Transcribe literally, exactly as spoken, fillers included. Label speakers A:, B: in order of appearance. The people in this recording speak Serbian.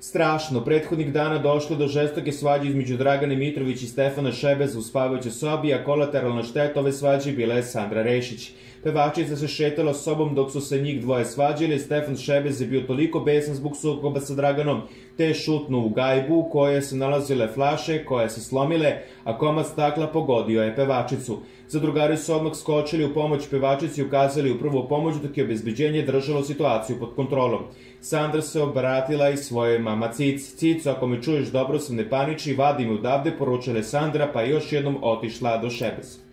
A: Strašno, prethodnih dana došlo do žestoke svađe između Dragane Mitrović i Stefana Šebeza u spavajućoj sobi, a kolateralna šteta ove svađe bila je Sandra Rešić. Pevačica se šetala sobom dok su se njih dvoje svađali, Stefan Šebez je bio toliko besan zbog sukoba sa Draganom, te je šutnuo u gajbu u kojoj se nalazile flaše koje se slomile, a komad stakla pogodio je pevačicu. Zadrugari su odmah skočili u pomoć pevačici i ukazali u prvu pomoć, dok je obezbeđenje držalo situaciju pod kontrolom. Sandra se obratila i svojoj mama Cici. Cico, ako me čuješ dobro sam, ne paniči, vadi me odavde, poručila je Sandra, pa je još jednom otišla do Šebeza.